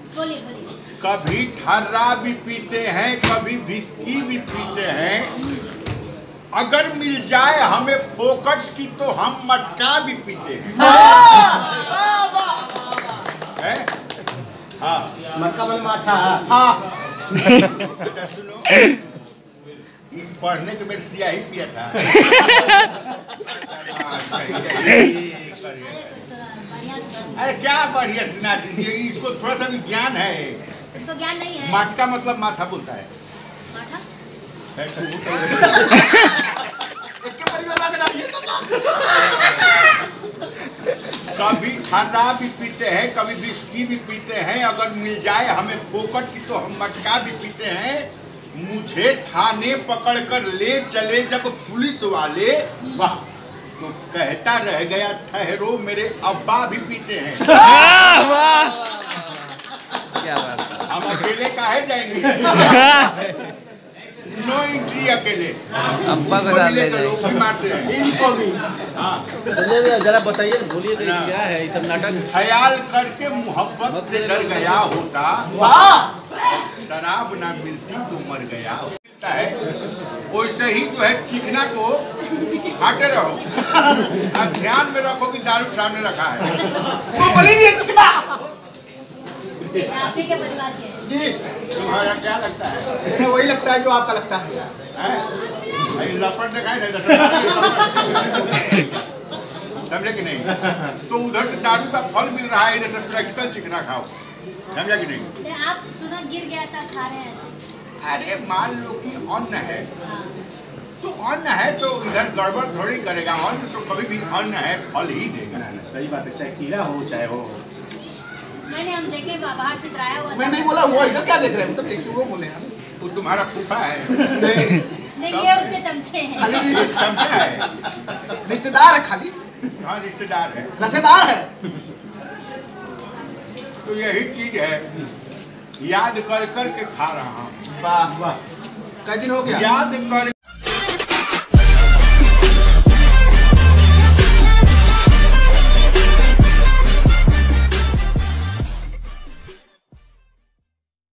बोलिए बोलिए। कभी ठर्रा भी पीते हैं, कभी विस्की भी पीते हैं। अगर मिल जाए हमें फोकट की तो हम मटका भी पीते हैं। हाँ, मटका बन माठा। हाँ तो सुनो, पढ़ने के मेरे स्याही पिया था। अरे क्या बढ़िया सुना दीजिए, इसको थोड़ा सा भी ज्ञान है। इसको ज्ञान नहीं है। मटका मतलब माथा बोलता है। माठा? कभी ठंडा भी पीते हैं, कभी विस्की भी पीते हैं। अगर मिल जाए हमें फोकट की तो हम मटका भी पीते हैं। मुझे थाने पकड़कर ले चले जब पुलिस वाले, वाह, तो कहता रह गया ठहरो मेरे अब्बा भी पीते हैं। क्या बात। हम अकेले काहे जाएंगे? नो एंट्री अकेले। अब्बा को डाल ले चलो भी मारते हैं इनको भी। हाँ, जरा बताइए, बोलिए तो क्या है ये सब नाटक। ख्याल करके मोहब्बत से डर गया होता, शराब ना मिलती तो मर गया होता है। वैसे ही जो है चिकना को खाते रहो, अब ध्यान में रखो कि दारू सामने रखा है। वो बोली नहीं है चिकना। आप ही के परिवार के हैं। जी, तुम्हारा क्या लगता है? मुझे वही लगता है जो आपका लगता है। लपट दिखाई दे, समझे कि नहीं? तो उधर से दारू का फल मिल रहा है, इधर से प्रैक्टिकल चिकना खाओ, समझा कि नहीं? आप सुना गिर गया था, खा रहे हैं ऐसे। अरे मान लो कि अन्न है, हाँ। तो अन्न है तो इधर गड़बड़ थोड़ी करेगा। अन्न तो कभी भी अन्न है, फल ही देगा। सही बात है, चाहे कीड़ा हो चाहे हो। मैंने हम देखे बाहर चित्राया हुआ। मैं नहीं बोला, वो इधर क्या देख रहे हैं? मतलब देखिए वो बोले हम। वो तुम्हारा फूफा है। नहीं, नहीं, ये उसके चमचे हैं। खाली समझा है? रिश्तेदार है खाली। हाँ, रिश्तेदार है। रसेदार है। तो यही चीज है, याद कर कर के खा रहा हूँ। वाह वाह, कई दिन हो गया याद कर